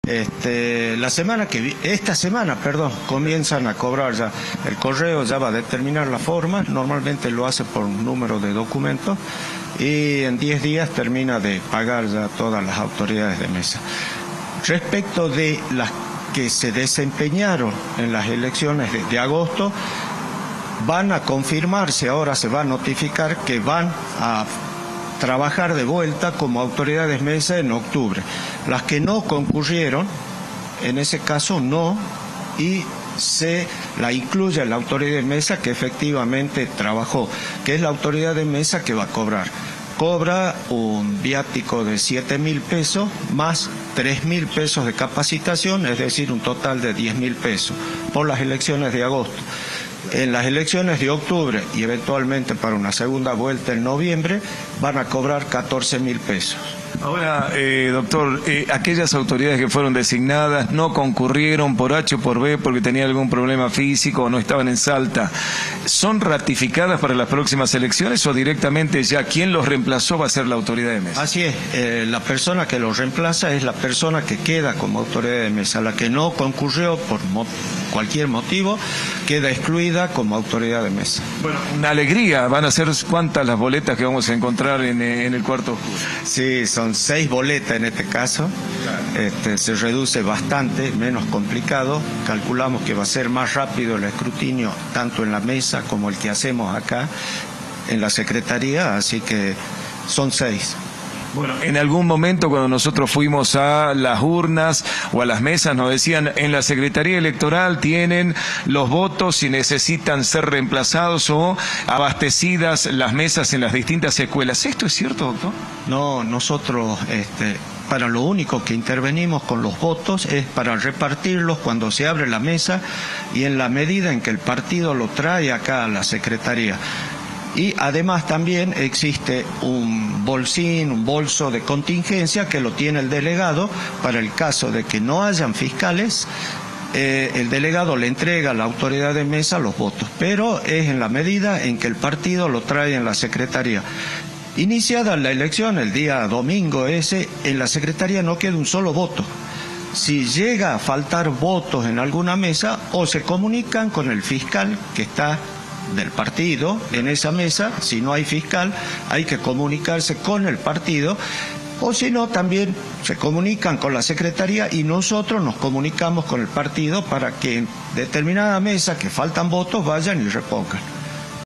Esta semana, perdón, comienzan a cobrar ya. El correo ya va a determinar la forma, normalmente lo hace por un número de documentos y en 10 días termina de pagar ya todas las autoridades de mesa. Respecto de las que se desempeñaron en las elecciones de agosto, van a confirmarse, ahora se va a notificar que van a trabajar de vuelta como autoridades mesa en octubre. Las que no concurrieron, en ese caso no, y se la incluye la autoridad de mesa que efectivamente trabajó, que es la autoridad de mesa que va a cobrar. Cobra un viático de 7.000 pesos más 3.000 pesos de capacitación, es decir, un total de 10.000 pesos por las elecciones de agosto. En las elecciones de octubre y eventualmente para una segunda vuelta en noviembre van a cobrar 14.000 pesos. Ahora, doctor, aquellas autoridades que fueron designadas no concurrieron por H o por B porque tenían algún problema físico o no estaban en Salta, ¿son ratificadas para las próximas elecciones o directamente ya quien los reemplazó va a ser la autoridad de mesa? Así es, la persona que los reemplaza es la persona que queda como autoridad de mesa. La que no concurrió por cualquier motivo queda excluida como autoridad de mesa. Bueno, una alegría. ¿Van a ser cuántas las boletas que vamos a encontrar en el cuarto oscuro? Sí, son 6 boletas en este caso. Se reduce bastante, menos complicado. Calculamos que va a ser más rápido el escrutinio tanto en la mesa como el que hacemos acá en la Secretaría, así que son 6. Bueno, en algún momento cuando nosotros fuimos a las urnas o a las mesas nos decían en la Secretaría Electoral tienen los votos y necesitan ser reemplazados o abastecidas las mesas en las distintas escuelas. ¿Esto es cierto, doctor? No, nosotros para lo único que intervenimos con los votos es para repartirlos cuando se abre la mesa y en la medida en que el partido lo trae acá a la Secretaría. Y además también existe un bolsín, un bolso de contingencia que lo tiene el delegado para el caso de que no hayan fiscales. El delegado le entrega a la autoridad de mesa los votos, pero es en la medida en que el partido lo trae en la Secretaría. Iniciada la elección, el día domingo en la Secretaría no queda un solo voto. Si llega a faltar votos en alguna mesa, o se comunican con el fiscal que está del partido en esa mesa. Si no hay fiscal, hay que comunicarse con el partido, o si no, también se comunican con la Secretaría y nosotros nos comunicamos con el partido para que en determinada mesa que faltan votos vayan y repongan.